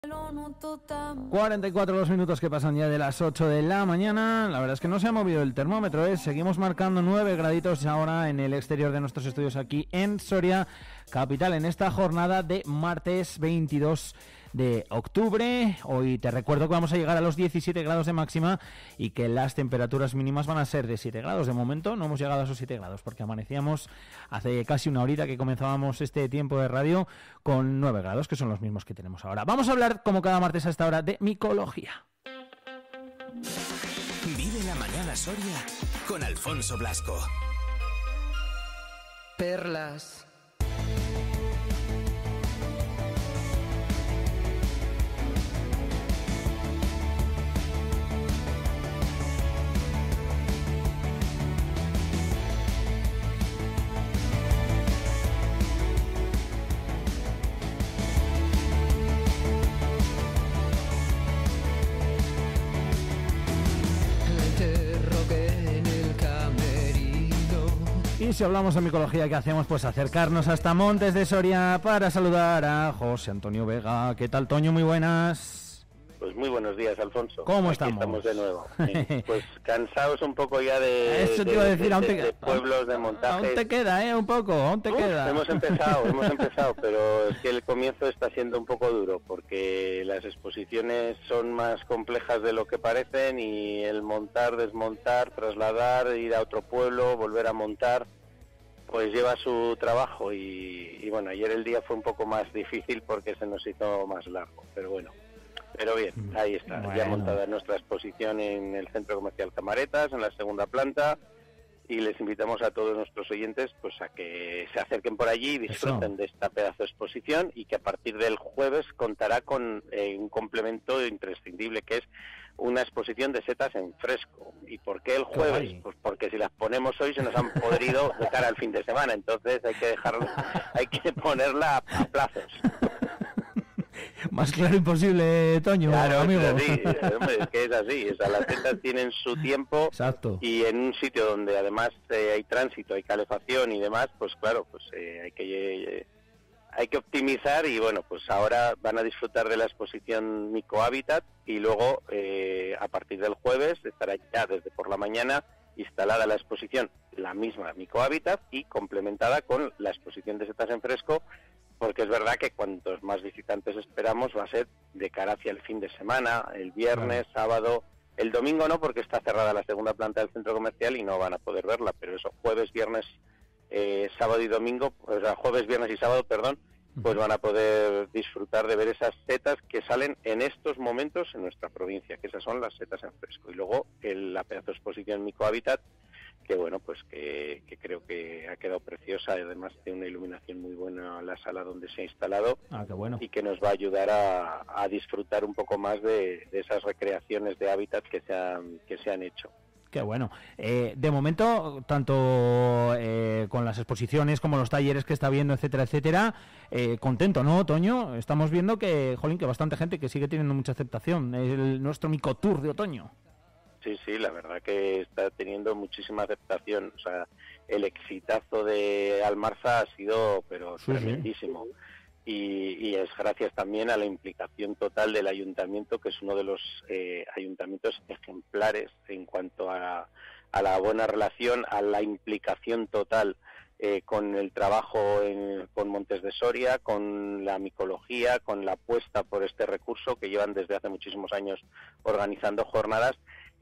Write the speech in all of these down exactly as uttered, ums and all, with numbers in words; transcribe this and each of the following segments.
cuarenta y cuatro los minutos que pasan ya de las ocho de la mañana. La verdad es que no se ha movido el termómetro, ¿eh? Seguimos marcando nueve graditos ahora en el exterior de nuestros estudios aquí en Soria capital, en esta jornada de martes veintidós de octubre. Hoy te recuerdo que vamos a llegar a los diecisiete grados de máxima y que las temperaturas mínimas van a ser de siete grados. De momento no hemos llegado a esos siete grados porque amanecíamos hace casi una horita que comenzábamos este tiempo de radio con nueve grados, que son los mismos que tenemos ahora. Vamos a hablar, como cada martes a esta hora, de micología. Vive la mañana Soria con Alfonso Blasco. Perlas. Y si hablamos de micología, ¿qué hacemos? Pues acercarnos hasta Montes de Soria para saludar a José Antonio Vega. ¿Qué tal, Toño? Muy buenas. Pues muy buenos días, Alfonso. ¿Cómo Aquí estamos? Estamos de nuevo. Sí, pues cansados un poco ya de, Eso te de, iba a decir, de, aún te, de, de pueblos, de montajes. Aún te queda, ¿eh? Un poco, aún te Uf, queda. Hemos empezado, hemos empezado, pero es que el comienzo está siendo un poco duro porque las exposiciones son más complejas de lo que parecen y el montar, desmontar, trasladar, ir a otro pueblo, volver a montar, pues lleva su trabajo y, y bueno, ayer el día fue un poco más difícil porque se nos hizo más largo, pero bueno, pero bien, ahí está, bueno. Ya montada nuestra exposición en el Centro Comercial Camaretas, en la segunda planta, y les invitamos a todos nuestros oyentes pues a que se acerquen por allí y disfruten Eso. de esta pedazo de exposición, y que a partir del jueves contará con eh, un complemento imprescindible, que es una exposición de setas en fresco. ¿Y por qué el jueves? Pues porque si las ponemos hoy se nos han podrido de cara al fin de semana, entonces hay que dejarlo, hay que ponerla a, a plazos. Más claro imposible, Toño, claro, amigo. Es así, hombre, es que es así, o sea, las setas tienen su tiempo. Exacto. Y en un sitio donde además eh, hay tránsito, hay calefacción y demás, pues claro, pues eh, hay que eh, hay que optimizar, y bueno, pues ahora van a disfrutar de la exposición Micohabitat, y luego eh, a partir del jueves estará ya desde por la mañana instalada la exposición, la misma Micohabitat, y complementada con la exposición de setas en fresco, porque es verdad que cuantos más visitantes esperamos va a ser de cara hacia el fin de semana, el viernes, bueno. sábado, el domingo no, porque está cerrada la segunda planta del centro comercial y no van a poder verla, pero eso, jueves, viernes, eh, sábado y domingo, o sea, jueves, viernes y sábado, perdón, pues van a poder disfrutar de ver esas setas que salen en estos momentos en nuestra provincia, que esas son las setas en fresco. Y luego el, la pedazo de exposición Micohabitat, que bueno, pues que, que creo que ha quedado preciosa, además de una iluminación muy buena la sala donde se ha instalado. Ah, qué bueno. Y que nos va a ayudar a, a disfrutar un poco más de, de esas recreaciones de hábitat que se han, que se han hecho. Qué bueno. Eh, de momento, tanto eh, con las exposiciones como los talleres que está viendo, etcétera, etcétera, eh, contento, ¿no, Toño? Estamos viendo que, jolín, que bastante gente que sigue teniendo mucha aceptación. El, nuestro Micotour de otoño. Sí, sí, la verdad que está teniendo muchísima aceptación. O sea, el exitazo de Almarza ha sido, pero sí, tremendísimo. Sí. Y, y es gracias también a la implicación total del ayuntamiento, que es uno de los eh, ayuntamientos ejemplares en cuanto a, a la buena relación, a la implicación total eh, con el trabajo en, con Montes de Soria, con la micología, con la apuesta por este recurso, que llevan desde hace muchísimos años organizando jornadas.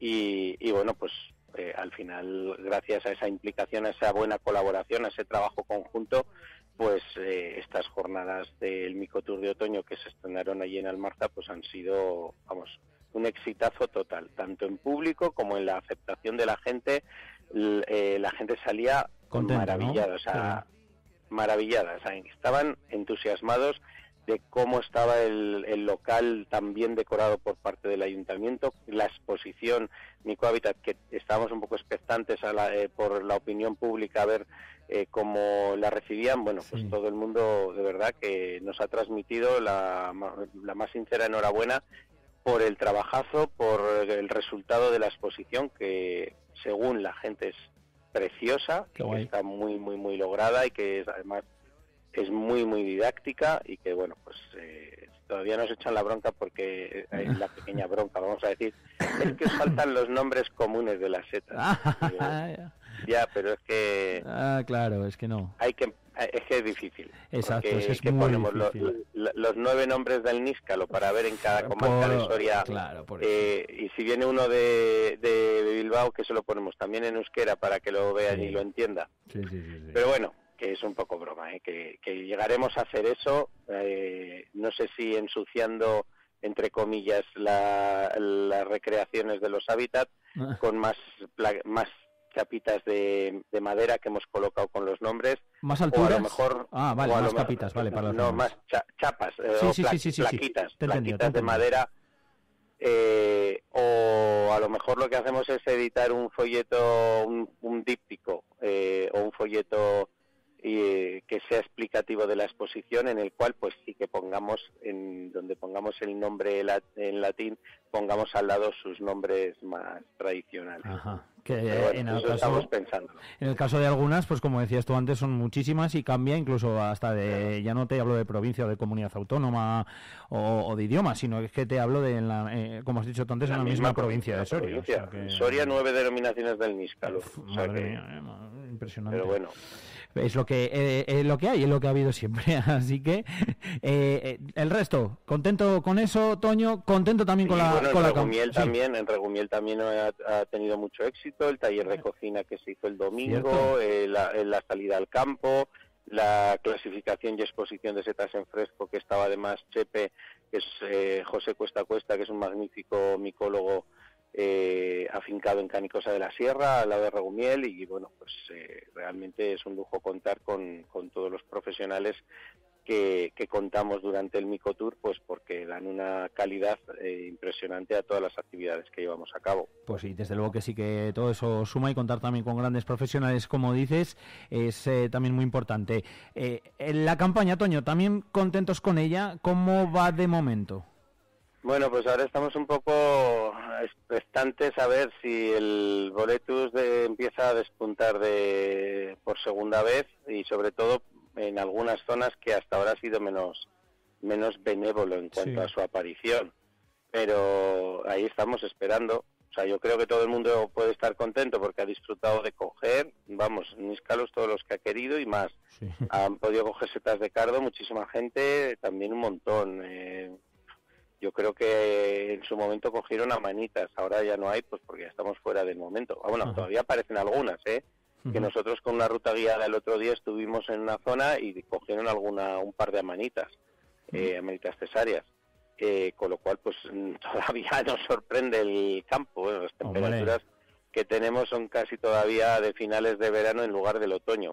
Y, y bueno, pues eh, al final, gracias a esa implicación, a esa buena colaboración, a ese trabajo conjunto, pues eh, estas jornadas del Micotour de otoño que se estrenaron allí en Almarza, pues han sido, vamos, un exitazo total, tanto en público como en la aceptación de la gente. L- eh, la gente salía contenta, maravillada, ¿no? o sea, maravillada, o sea, estaban entusiasmados de cómo estaba el, el local tan bien decorado por parte del ayuntamiento, la exposición Micohabitat, que estábamos un poco expectantes a la, eh, por la opinión pública a ver eh, cómo la recibían. Bueno, pues sí. Todo el mundo de verdad que nos ha transmitido la, la más sincera enhorabuena por el trabajazo, por el resultado de la exposición, que según la gente es preciosa, que está muy, muy, muy lograda, y que es además es muy, muy didáctica y que, bueno, pues eh, todavía nos echan la bronca porque es la pequeña bronca, vamos a decir, es que faltan los nombres comunes de las setas. Digo, ya, pero es que... Ah, claro, es que no. Hay que... Es que es difícil. Exacto, es, es que muy ponemos difícil. Los, los nueve nombres del níscalo para ver en cada comarca por, de Soria. Claro, por eh, y si viene uno de, de Bilbao, que se lo ponemos también en euskera para que lo vean sí. y lo entienda. Sí, sí, sí, sí. Pero bueno, que es un poco broma, ¿eh? que, que llegaremos a hacer eso, eh, no sé si ensuciando, entre comillas, la, las recreaciones de los hábitats, ah. con más, más chapitas de, de madera que hemos colocado con los nombres. ¿Más alturas? O a lo mejor, ah, vale, más mejor, capitas, vale, para los No, nombres. más cha, chapas, eh, sí, o sí, pla, sí, sí, sí, plaquitas, sí. Te entendido, plaquitas te de madera. Eh, o a lo mejor lo que hacemos es editar un folleto, un, un díptico eh, o un folleto eh, que sea explicativo de la exposición, en el cual pues sí que pongamos, en donde pongamos el nombre en latín, pongamos al lado sus nombres más tradicionales. Ajá. Que bueno, en, el eso caso, estamos pensando. En el caso de algunas, pues como decías tú antes, son muchísimas y cambia incluso hasta de, ya no te hablo de provincia o de comunidad autónoma o, o de idioma, sino es que te hablo de, la, eh, como has dicho tú antes, la en la misma, misma provincia, provincia de Soria. Provincia. O sea que... Soria, nueve denominaciones del níscalo. Uf, o sea madre que... mía, eh, impresionante. Pero bueno. Es lo que eh, eh, lo que hay, es lo que ha habido siempre, así que eh, eh, el resto, contento con eso, Toño, contento también sí, con la bueno, con en la Regumiel sí. también, en Regumiel también ha, ha tenido mucho éxito, el taller de cocina que se hizo el domingo, eh, la, la salida al campo, la clasificación y exposición de setas en fresco, que estaba además Chepe, que es eh, José Cuesta Cuesta, que es un magnífico micólogo Eh, afincado en Canicosa de la Sierra, al lado de Regumiel, y bueno, pues eh, realmente es un lujo contar con, con todos los profesionales que, que contamos durante el Micotour, pues porque dan una calidad eh, impresionante a todas las actividades que llevamos a cabo. Pues sí, desde luego que sí, que todo eso suma, y contar también con grandes profesionales, como dices, es eh, también muy importante. Eh, en la campaña, Toño, también contentos con ella, ¿cómo va de momento? Bueno, pues ahora estamos un poco expectantes a ver si el Boletus de, empieza a despuntar de por segunda vez, y sobre todo en algunas zonas que hasta ahora ha sido menos menos benévolo en cuanto sí. a su aparición. Pero ahí estamos esperando. O sea, yo creo que todo el mundo puede estar contento porque ha disfrutado de coger, vamos, níscalos todos los que ha querido y más. Sí. Han podido coger setas de cardo, muchísima gente, también un montón. Eh, Yo creo que en su momento cogieron a manitas, ahora ya no hay, pues porque ya estamos fuera del momento. Ah, bueno, uh-huh. todavía aparecen algunas, ¿eh? Uh-huh. Que nosotros con una ruta guiada el otro día estuvimos en una zona y cogieron alguna un par de amanitas, uh-huh. eh, amanitas cesáreas. Eh, con lo cual, pues todavía nos sorprende el campo. Bueno, las temperaturas oh, que tenemos son casi todavía de finales de verano en lugar del otoño.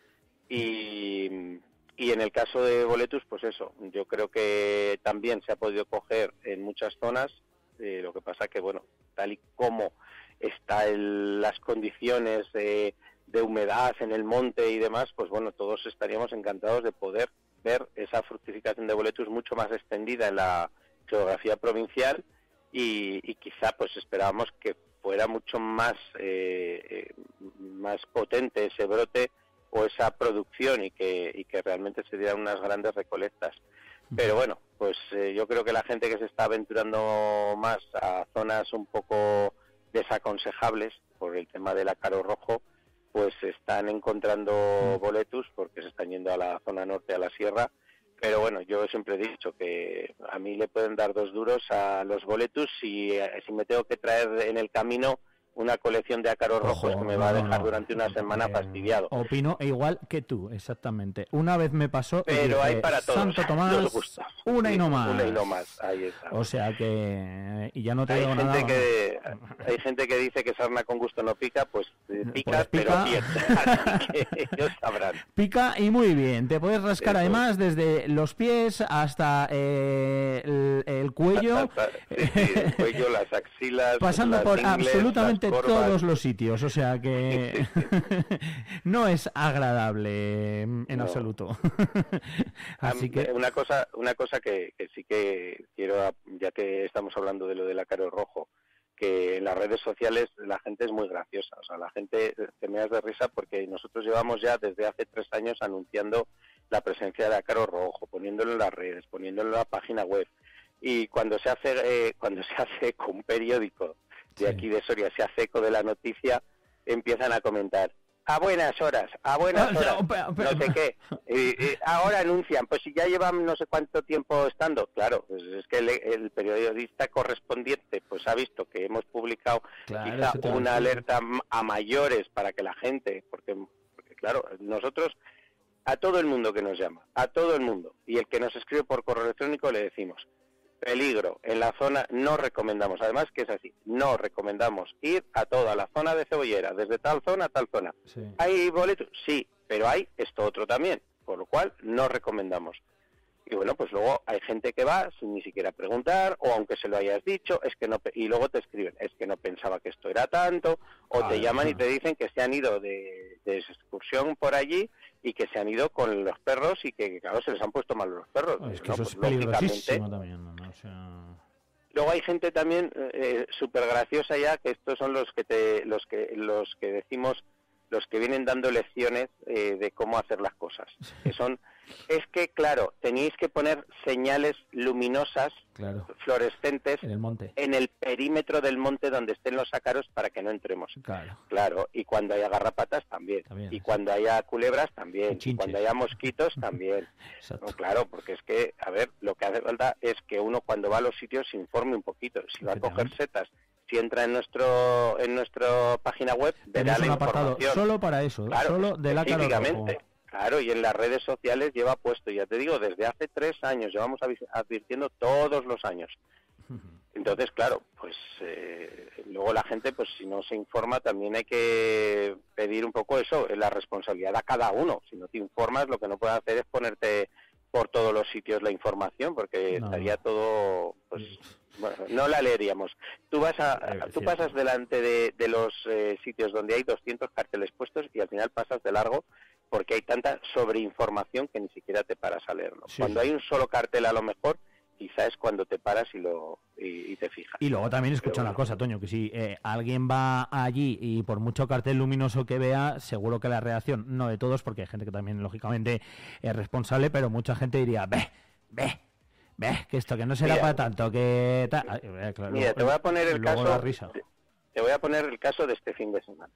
Y... Y en el caso de Boletus, pues eso, yo creo que también se ha podido coger en muchas zonas, eh, lo que pasa que, bueno, tal y como están las condiciones de, de humedad en el monte y demás, pues bueno, todos estaríamos encantados de poder ver esa fructificación de Boletus mucho más extendida en la geografía provincial y, y quizá pues esperábamos que fuera mucho más, eh, eh, más potente ese brote o esa producción y que y que realmente se dieran unas grandes recolectas. Pero bueno, pues eh, yo creo que la gente que se está aventurando más a zonas un poco desaconsejables por el tema del ácaro rojo, pues están encontrando Boletus porque se están yendo a la zona norte, a la sierra. Pero bueno, yo siempre he dicho que a mí le pueden dar dos duros a los Boletus si, si me tengo que traer en el camino una colección de ácaros rojos que me va a dejar no, durante una semana eh, fastidiado. Opino igual que tú, exactamente. Una vez me pasó, pero dije, hay para todos. Santo Tomás, una sí, y no más. Una y no más, ahí está. O sea que, y ya no te hay digo gente nada. Que, hay gente que dice que sarna con gusto no pica, pues pica, pues pica. Pero bien. Así que ellos sabrán. Pica y muy bien. Te puedes rascar Eso. Además desde los pies hasta eh, el, el cuello. Hasta, sí, sí, el cuello, las axilas. Pasando las por ingles, absolutamente todos los sitios, o sea que no es agradable en no. absoluto. Así que una cosa, una cosa que, que sí que quiero, ya que estamos hablando de lo del ácaro rojo, que en las redes sociales la gente es muy graciosa, o sea, la gente te meas de risa porque nosotros llevamos ya desde hace tres años anunciando la presencia de ácaro rojo, poniéndolo en las redes, poniéndolo en la página web. Y cuando se hace eh, cuando se hace eco un periódico de sí. aquí de Soria, se hace eco de la noticia, empiezan a comentar a buenas horas, a buenas horas, no sé qué. Y, y ahora anuncian, pues si ya llevan no sé cuánto tiempo estando. Claro, pues es que el, el periodista correspondiente pues ha visto que hemos publicado claro, quizá una alerta a mayores para que la gente, porque, porque claro, nosotros a todo el mundo que nos llama, a todo el mundo, y el que nos escribe por correo electrónico le decimos, peligro, en la zona no recomendamos, además que es así, no recomendamos ir a toda la zona de Cebollera, desde tal zona a tal zona. Sí. ¿Hay boletos? Sí, pero hay esto otro también, por lo cual no recomendamos. Y bueno, pues luego hay gente que va sin ni siquiera preguntar, o aunque se lo hayas dicho, es que no, y luego te escriben, es que no pensaba que esto era tanto, o ah, te llaman y te dicen que se han ido de, de excursión por allí y que se han ido con los perros y que, claro, se les han puesto mal los perros. Es que no, eso pues, es peligrosísimo también, ¿no? O sea... Luego hay gente también eh, súper graciosa ya, que estos son los que te, los que los que decimos, los que vienen dando lecciones eh, de cómo hacer las cosas. Que son, es que claro, tenéis que poner señales luminosas, claro, fluorescentes, en el monte, en el perímetro del monte donde estén los ácaros para que no entremos. Claro. Claro, y cuando haya garrapatas también, también y cuando haya culebras también, y cuando haya mosquitos también. No, claro, porque es que, a ver, lo que hace falta es que uno cuando va a los sitios se informe un poquito. Si va a coger setas, si entra en nuestro en nuestra página web, verá la información. Solo para eso, claro, solo del ácaro rojo. Claro, y en las redes sociales lleva puesto, ya te digo, desde hace tres años, llevamos advirtiendo todos los años. Entonces, claro, pues eh, luego la gente, pues si no se informa, también hay que pedir un poco eso, la responsabilidad a cada uno. Si no te informas, lo que no puedes hacer es ponerte por todos los sitios la información, porque no. estaría todo, pues, bueno, no la leeríamos. Tú vas a, tú pasas delante de, de los eh, sitios donde hay doscientos carteles puestos y al final pasas de largo porque hay tanta sobreinformación que ni siquiera te paras a leerlo. Sí, cuando sí. hay un solo cartel, a lo mejor, quizá es cuando te paras y lo y, y te fijas. Y luego también escucha Pero, una cosa, Toño, que si eh, alguien va allí y por mucho cartel luminoso que vea, seguro que la reacción, no de todos, porque hay gente que también, lógicamente, es responsable, pero mucha gente diría, ve, ve, ve, que esto que no será mira, para tanto, que... Ta... Eh, claro, mira, luego, te voy a poner el caso... La risa. Te, te voy a poner el caso de este fin de semana.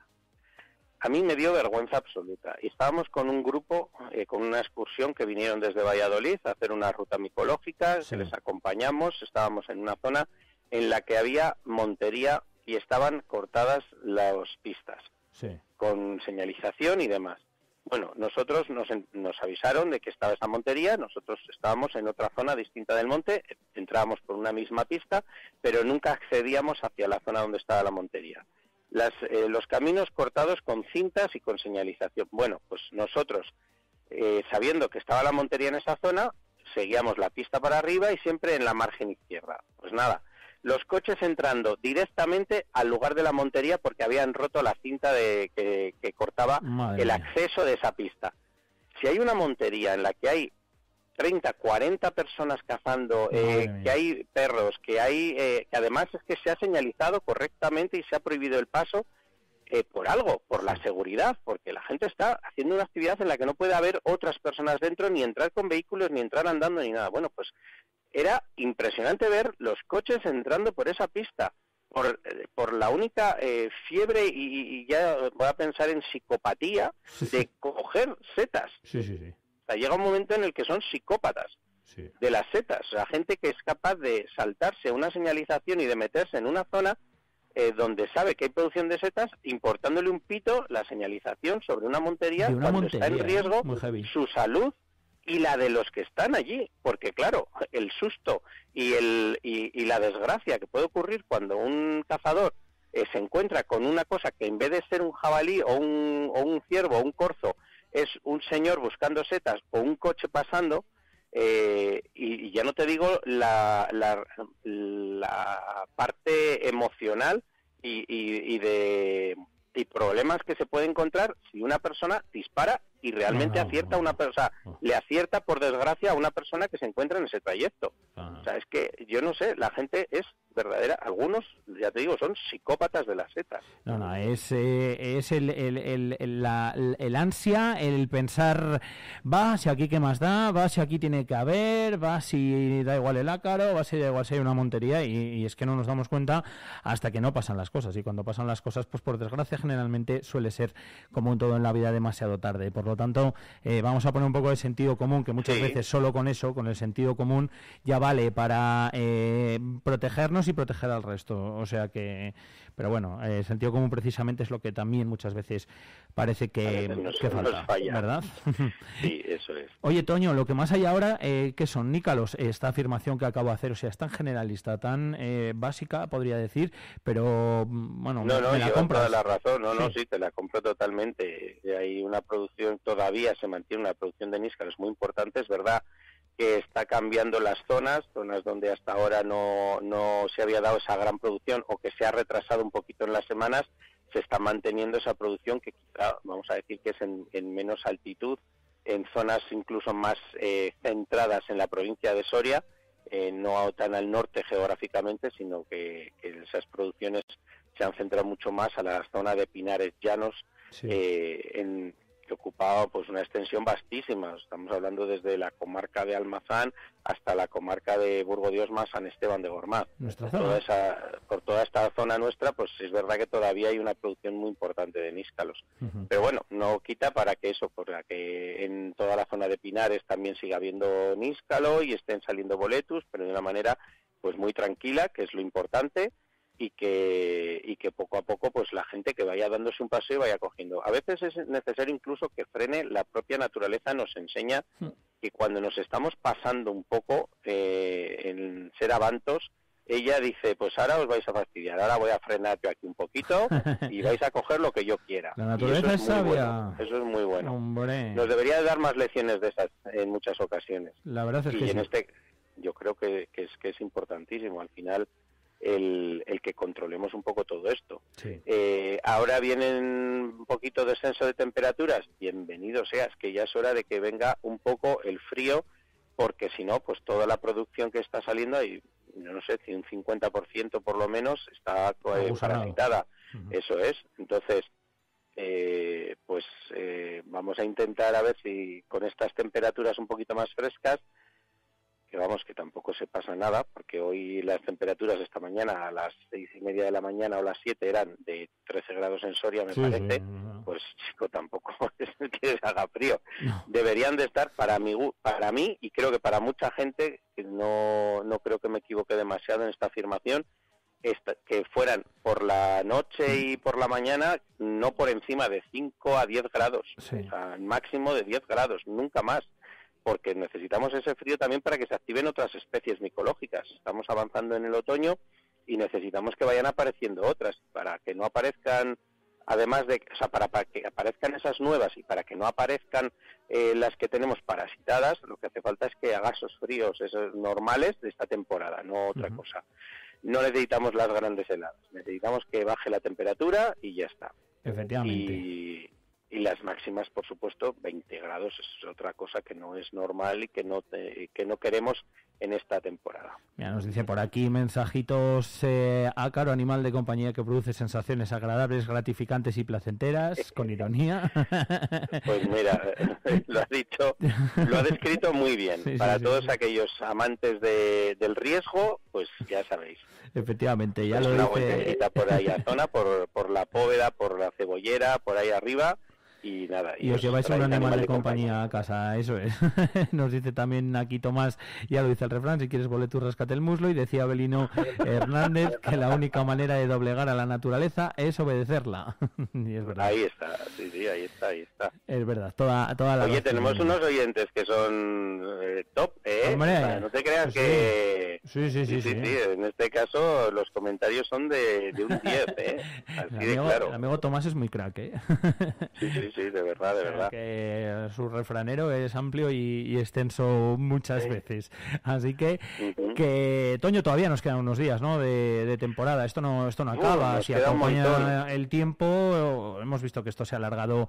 A mí me dio vergüenza absoluta. Y estábamos con un grupo, eh, con una excursión que vinieron desde Valladolid a hacer una ruta micológica, sí. que les acompañamos, estábamos en una zona en la que había montería y estaban cortadas las pistas, sí. con señalización y demás. Bueno, nosotros nos, nos avisaron de que estaba esa montería, nosotros estábamos en otra zona distinta del monte, entrábamos por una misma pista, pero nunca accedíamos hacia la zona donde estaba la montería. Las, eh, los caminos cortados con cintas y con señalización. Bueno, pues nosotros, eh, sabiendo que estaba la montería en esa zona, seguíamos la pista para arriba y siempre en la margen izquierda. Pues nada, los coches entrando directamente al lugar de la montería porque habían roto la cinta de, que, que cortaba Madre el acceso de esa pista. Si hay una montería en la que hay treinta, cuarenta personas cazando, eh, que hay perros, que hay, eh, que además es que se ha señalizado correctamente y se ha prohibido el paso eh, por algo, por la seguridad, porque la gente está haciendo una actividad en la que no puede haber otras personas dentro, ni entrar con vehículos, ni entrar andando, ni nada. Bueno, pues era impresionante ver los coches entrando por esa pista, por, por la única eh, fiebre, y, y ya voy a pensar en psicopatía, de coger setas. Sí, sí, sí. O sea, llega un momento en el que son psicópatas sí. de las setas, o sea, gente que es capaz de saltarse una señalización y de meterse en una zona eh, donde sabe que hay producción de setas, importándole un pito la señalización sobre una montería una cuando montería, está en riesgo ¿eh? su salud y la de los que están allí, porque claro, el susto y, el, y, y la desgracia que puede ocurrir cuando un cazador eh, se encuentra con una cosa que en vez de ser un jabalí o un, o un ciervo o un corzo, es un señor buscando setas o un coche pasando, eh, y, y ya no te digo la, la, la parte emocional y, y, y de y problemas que se puede encontrar si una persona dispara y realmente no, no, acierta a una persona, no. le acierta por desgracia a una persona que se encuentra en ese trayecto. Ajá. O sea, es que yo no sé, la gente es verdadera, algunos, ya te digo, son psicópatas de las setas. No, no, es, eh, es el, el, el, el, la, el ansia, el pensar, va, si aquí qué más da, va, si aquí tiene que haber, va, si da igual el ácaro, va, si da igual si hay una montería, y, y es que no nos damos cuenta hasta que no pasan las cosas, y cuando pasan las cosas, pues por desgracia generalmente suele ser, como en todo en la vida, demasiado tarde. Por lo tanto, eh, vamos a poner un poco de sentido común, que muchas sí. veces solo con eso, con el sentido común, ya vale para eh, protegernos y proteger al resto. O sea que, pero bueno, el sentido común precisamente es lo que también muchas veces parece que, nos, que falta, falla. ¿verdad? Sí, eso es. Oye, Toño, lo que más hay ahora, eh, ¿qué son? Nícalos, esta afirmación que acabo de hacer, o sea, es tan generalista, tan eh, básica, podría decir, pero bueno, no, no, me la lleva compras. Toda la razón, no, sí. no, sí, te la compro totalmente. Hay una producción, todavía se mantiene una producción de níscalos muy importante, es verdad que está cambiando las zonas, zonas donde hasta ahora no, no se había dado esa gran producción o que se ha retrasado un poquito en las semanas, se está manteniendo esa producción que quizá, vamos a decir que es en, en menos altitud, en zonas incluso más eh, centradas en la provincia de Soria, eh, no tan al norte geográficamente, sino que, que esas producciones se han centrado mucho más a la zona de pinares llanos, sí. eh, en que ocupaba pues una extensión vastísima. Estamos hablando desde la comarca de Almazán hasta la comarca de Burgo de Osma, San Esteban de Gormaz. Nuestra por, toda esa, por toda esta zona nuestra, pues es verdad que todavía hay una producción muy importante de níscalos. Uh-huh. Pero bueno, no quita para que eso, para que en toda la zona de pinares también siga habiendo níscalo y estén saliendo boletus, pero de una manera pues muy tranquila, que es lo importante. Y que y que poco a poco pues la gente que vaya dándose un paseo y vaya cogiendo. A veces es necesario incluso que frene, la propia naturaleza nos enseña que cuando nos estamos pasando un poco eh, en ser avantos, ella dice, pues ahora os vais a fastidiar, ahora voy a frenar yo aquí un poquito y vais a coger lo que yo quiera. La naturaleza es, es sabia. Bueno, eso es muy bueno. Hombre. Nos debería dar más lecciones de esas en muchas ocasiones. La verdad es y que en sí. este yo creo que, que es que es importantísimo. Al final El, el que controlemos un poco todo esto. Sí. Eh, ahora vienen un poquito de descenso de temperaturas, bienvenido sea, es que ya es hora de que venga un poco el frío, porque si no, pues toda la producción que está saliendo, y no sé, si un cincuenta por ciento por lo menos está eh, parasitada. Uh-huh. Eso es. Entonces, eh, pues eh, vamos a intentar a ver si con estas temperaturas un poquito más frescas, que vamos, que tampoco se pasa nada, porque hoy las temperaturas esta mañana a las seis y media de la mañana o las siete eran de trece grados en Soria, me sí, parece, sí, no. Pues chico, tampoco es que haga frío. No. Deberían de estar para mí, para mí, y creo que para mucha gente, que no, no creo que me equivoque demasiado en esta afirmación, esta, que fueran por la noche y por la mañana no por encima de cinco a diez grados, sí. O sea, máximo de diez grados, nunca más. Porque necesitamos ese frío también para que se activen otras especies micológicas. Estamos avanzando en el otoño y necesitamos que vayan apareciendo otras, para que no aparezcan, además de, o sea, para, para que aparezcan esas nuevas y para que no aparezcan eh, las que tenemos parasitadas, lo que hace falta es que haga esos fríos, esos normales de esta temporada, no otra uh-huh. cosa. No necesitamos las grandes heladas, necesitamos que baje la temperatura y ya está. Efectivamente. Y... Y las máximas, por supuesto, veinte grados es otra cosa que no es normal y que no te, que no queremos en esta temporada. Mira, nos dice por aquí mensajitos, eh, ácaro, animal de compañía que produce sensaciones agradables, gratificantes y placenteras, con ironía. Pues mira, lo has dicho, lo ha descrito muy bien. Sí, Para sí, todos sí. aquellos amantes de, del riesgo, pues ya sabéis. Efectivamente, ya pues lo una dice. Una vueltecita por ahí a zona, por, por la Póveda, por la Cebollera, por ahí arriba. Y nada. Y, y os lleváis un animal, animal de compañía a casa, eso es. Nos dice también aquí Tomás, ya lo dice el refrán, si quieres boletus, rascate el muslo. Y decía Abelino Hernández que la única manera de doblegar a la naturaleza es obedecerla. Y es verdad. Ahí está, sí, sí, ahí está, ahí está. Es verdad, toda, toda la... Oye, tenemos unos oyentes que son eh, top, ¿eh? Hombre, o sea, no te creas sí. que... Sí sí sí, sí, sí, sí. En este caso, los comentarios son de, de un diez, ¿eh? Así el de amigo, claro. El amigo Tomás es muy crack, ¿eh? Sí, sí, sí, de verdad, de verdad. Que su refranero es amplio y, y extenso muchas sí. veces. Así que, uh-huh. que, Toño, todavía nos quedan unos días, ¿no? De, de temporada. Esto no esto no acaba. Uh, si acompaña el tiempo, hemos visto que esto se ha alargado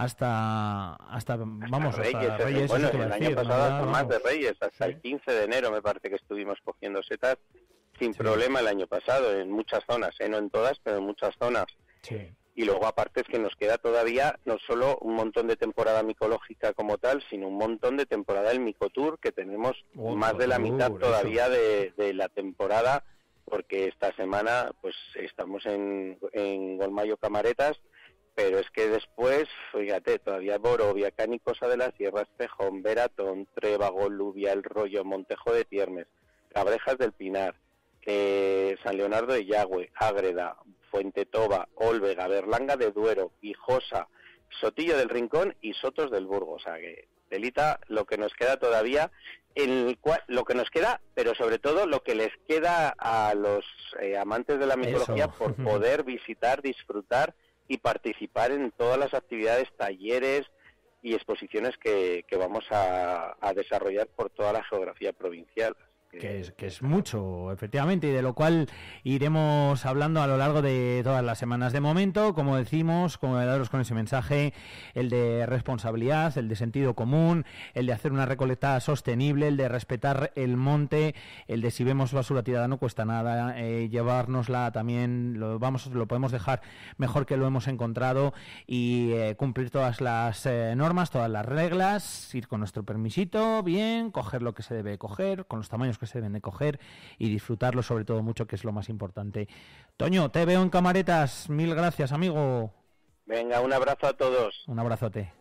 hasta, hasta vamos, hasta hasta Reyes. Reyes bueno, el año decir, pasado hasta ¿no? más de Reyes, hasta sí. el quince de enero me parece que estuvimos cogiendo setas. sin sí. problema el año pasado, en muchas zonas, ¿eh? No en todas, pero en muchas zonas. Sí. Y luego aparte es que nos queda todavía no solo un montón de temporada micológica como tal, sino un montón de temporada del Micotour, que tenemos Oh, más de la mitad todavía de, de la temporada, porque esta semana pues estamos en, en Golmayo Camaretas, pero es que después, fíjate, todavía Borovia, Canicosa de la Sierra, Espejón, Veratón, Trébago, Lubia, El Rollo, Montejo de Tiermes, Cabrejas del Pinar, eh, San Leonardo de Yagüe, Ágreda, Fuente Toba, Olvega, Berlanga de Duero, Guijosa, Sotillo del Rincón y Sotos del Burgo. O sea que, delita, lo que nos queda todavía, en el cual, lo que nos queda, pero sobre todo lo que les queda a los eh, amantes de la micología Eso. por poder visitar, disfrutar y participar en todas las actividades, talleres y exposiciones que, que vamos a, a desarrollar por toda la geografía provincial. Que es, que es mucho, efectivamente, y de lo cual iremos hablando a lo largo de todas las semanas. De momento, como decimos, como daros con ese mensaje, el de responsabilidad, el de sentido común, el de hacer una recolecta sostenible, el de respetar el monte, el de si vemos basura tirada no cuesta nada, eh, llevárnosla también, lo vamos lo podemos dejar mejor que lo hemos encontrado, y eh, cumplir todas las eh, normas, todas las reglas, ir con nuestro permisito, bien, coger lo que se debe coger, con los tamaños que se deben de coger y disfrutarlo sobre todo mucho, que es lo más importante. Toño, te veo en Camaretas. Mil gracias, amigo. Venga, un abrazo a todos. Un abrazote.